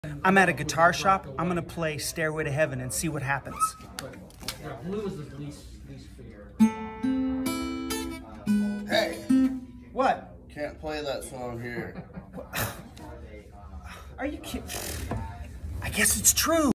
I'm at a guitar shop. I'm gonna play Stairway to Heaven and see what happens. Yeah, blue is the least favorite. Hey, What? can't play that song here. Are you kidding? I guess it's true.